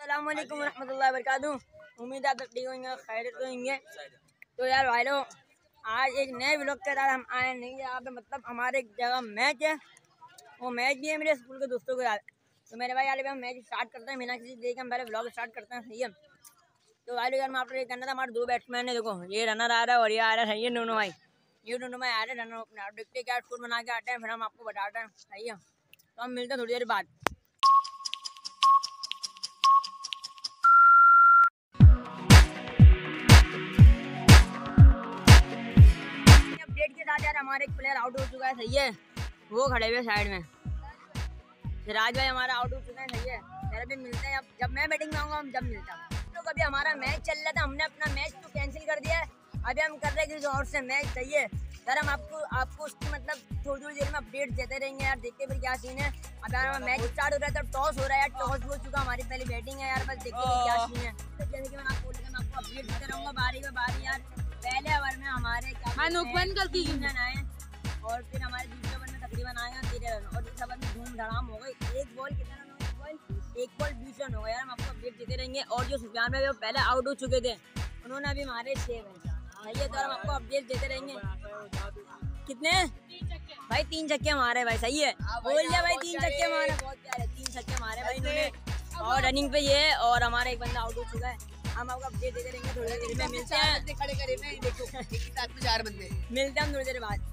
अस्सलाम वालेकुम रहमतुल्लाहि व बरकातुहू। उम्मीद है आप ठीक होंगे, खैरियत होंगे। तो यार भाई लोग, आज एक नए व्लॉग के साथ हम आए नहीं यहाँ पे, मतलब हमारे एक जगह मैच है। वो मैच भी है मेरे स्कूल के दोस्तों के साथ। तो मेरे भाई यार हम मैच स्टार्ट करते हैं बिना किसी देख, हम पहले व्लॉग स्टार्ट करते हैं, सही है। तो भाई यार मैं आपको ये कहना था, हमारे दो बैट्समैन है, देखो ये रनर आ रहा है और ये आ रहा है, सही है। दोनों भाई ये दोनों भाई आ रहे हैं रनर अपने, देखते क्या स्कोर बना के आते हैं, फिर हम आपको बताते हैं, सही है। तो हम मिलते हैं थोड़ी देर बाद। अपडेट के साथ यार हमारे एक प्लेयर आउट हो चुका है, सही है। वो खड़े हुए साइड में, सिराज भाई हमारा आउट हो चुका है, सही है। फिर अभी मिलते हैं, जब मैं बैटिंग में आऊँगा हम जब मिलता हूँ। तो कभी हमारा मैच चल रहा था, हमने अपना मैच तो कैंसिल कर दिया है। अभी हम कर रहे हैं किसी और से मैच, सही है। सर हम आपको उसकी मतलब थोड़ी देर में अपडेट देते रहेंगे यार, देखते फिर क्या सीन है। अब यार मैच स्टार्ट हो रहा है तो टॉस हो रहा है यार, टॉस भी हो चुका, हमारी पहली बैटिंग है यार, बस देखते फिर क्या सीन है। तो जैसे कि मैं आपको अपडेट देते रहूँगा बारी में बारी यार। पहले ओवर में हमारे क्या आए और फिर हमारे दूसरे ओवर में तकरीबन आएगा 13 रन, और इस ओवर में धूम धड़ाम हो गई। एक बॉल कितना रन हो गया? एक बॉल 20 रन हो गया यार। हम आपको अपडेट देते रहेंगे। और जो सुफियान भाई वो पहले आउट हो चुके थे, उन्होंने अभी मारे 6 रन, सही है। तो हम आपको अपडेट देते रहेंगे। कितने भाई? 3 छक्के मारे भाई, सही है। बोल दिया भाई 3 छक्के मारे, बहुत प्यारे 3 छक्के मारे भाई इन्होंने। और रनिंग पे ये है, और हमारा एक बंदा आउट हो चुका है। हम आपको अपडेट देते रहेंगे थोड़ी देर में। मिलते हैं, खड़े करे में देखो एक साथ में 4 बंदे। मिलते हैं हम थोड़ी देर बाद।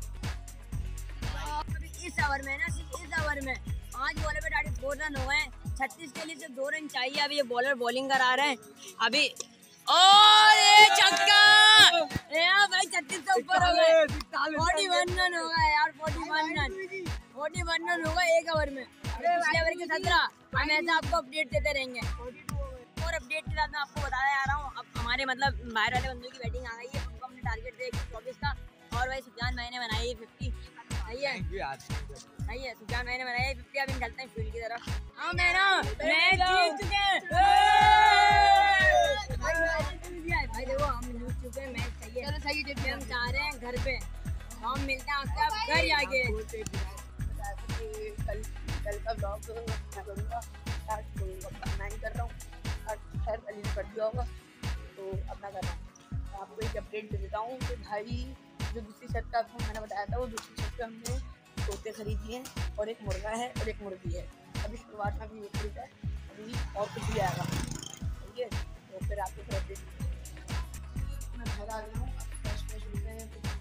इस ओवर में ना, सिर्फ इस ओवर में 5 बॉलर पे 4 रन हो गए। 36 के लिए सिर्फ 2 रन चाहिए। अभी ये बॉलर बॉलिंग करा रहे हैं अभी, और ये छक्का भाई 36 से ऊपर हो गए। 41 रन हो गए यार, 41 रन हो गए एक ओवर में। पिछले ओवर के 17। हम ऐसा आपको अपडेट देते रहेंगे। और अपडेट के साथ मैं आपको बताया जा रहा हूँ, अब हमारे मतलब बाहर वाले बंदों की बैटिंग आ गई है। उनको हमने टारगेट दिया 124 का, और भाई सुफियान भाई ने बनाई है 50, सही है। सही है, सुफियान भाई ने बनाई है 50। अभी चलते हैं फील्ड की तरफ। हाँ मैं जीत चुके हैं भाई, देखो हम जीत चुके हैं मैच, सही है। चलो सही है, हम जा रहे हैं घर पे, हम मिलते हैं आपसे घर जाके। कल का ब्लॉग मैं करूँगा, मैं कर रहा हूँ, खैर अली ने कर दिया होगा तो अपना कर रहा हूँ। आपको एक अपडेट दे देता हूँ कि भाई जो दूसरी छत का आपको मैंने बताया था, वो दूसरी छत पे हमने तोते खरीदी हैं, और एक मुर्गा है और एक मुर्गी है। अभी शुरुआत में अभी ये खरीदा है, अभी और कुछ भी आएगा, ठीक है। तो फिर आपको फिर अपडेट मैं घर आ गया हूँ, फ्रेश होते हैं तो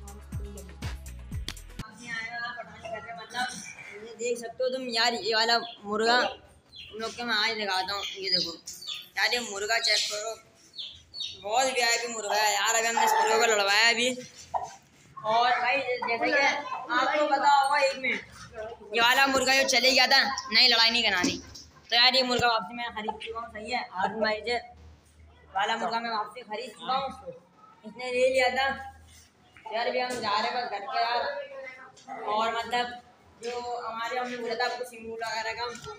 मतलब ये देख सकते हो तुम यार, ये वाला मुर्गा तुम लोग के मैं आज दिखाता हूँ। ये देखो यार, ये मुर्गा चेक करो, बहुत वीआईपी मुर्गा है यार। अभी हमने इस मुर्गे को लड़वाया अभी, और भाई जैसे कि आपको पता होगा, 1 मिनट, ये वाला मुर्गा जो चले गया था, नहीं लड़ाई नहीं करानी, तो यार ये मुर्गा वापसी मैं खरीद चुका हूँ, सही है। आर्मी भाई वाला मुर्गा मैं वापसी खरीद चुका हूँ, इसने ले लिया था यार। अभी हम जा रहे हैं बस घर पे यार। और मतलब जो हमारे हमने बोला था आपको सिंगू वगैरह का,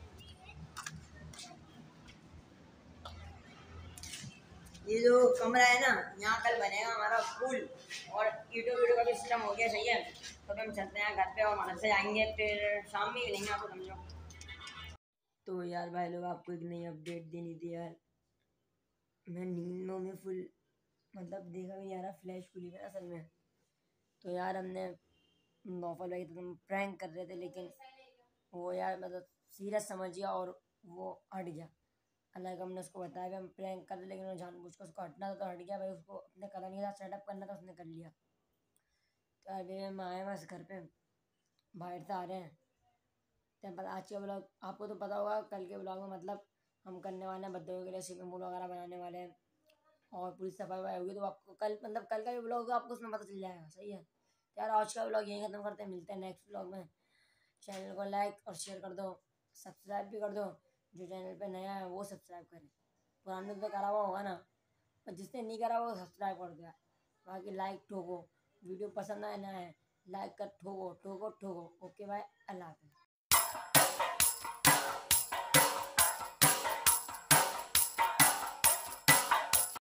ये जो कमरा है ना, यहाँ कल बनेगा हमारा पूल, और ईटो वीटो का भी सिस्टम हो गया, सही है। तो हम चलते हैं घर पे और मदद से जाएंगे, फिर शाम में मिलेंगे आपको, समझो। तो यार भाई लोग, आपको एक नई अपडेट देनी थी यार। मैं नींदों में फुल मतलब देखा भी नहीं आ रहा, फ्लैश खुली है असल में। तो यार हमने नौफल भाई तो हम प्रैंक कर रहे थे, लेकिन वो यार मतलब सीरियस समझ गया और वो हट गया। हालांकि हमने उसको बताया कि हम प्रैंक कर रहे, लेकिन वो जानबूझ कर उसको हटना था तो हट गया भाई। उसको अपने करना नहीं था, सेटअप करना था, उसने कर लिया। तो अभी हम आए बस घर पे, बाहर से आ रहे हैं। तो आज के ब्लॉग आपको तो पता होगा, कल के ब्लॉग में मतलब हम करने वाले हैं बच्चों के लिए स्विमिंग पूल वगैरह बनाने वाले हैं, और पूरी सफाई वफाई होगी। तो आपको कल मतलब कल का भी ब्लॉग होगा, आपको उसमें पता चल जाएगा, सही है। तो यार आज का ब्लॉग यहीं खत्म करते हैं, मिलते हैं नेक्स्ट ब्लॉग में। चैनल को लाइक और शेयर कर दो, सब्सक्राइब भी कर दो। जो चैनल पे नया है वो सब्सक्राइब करें, पुराने तो करा हुआ होगा ना, और जिसने नहीं करा वो सब्सक्राइब कर दिया। बाकी लाइक ठोको, वीडियो पसंद आए ना है लाइक कर ठोको ठोको ठोको। ओके बाय, अल्लाह हाफ़िज़।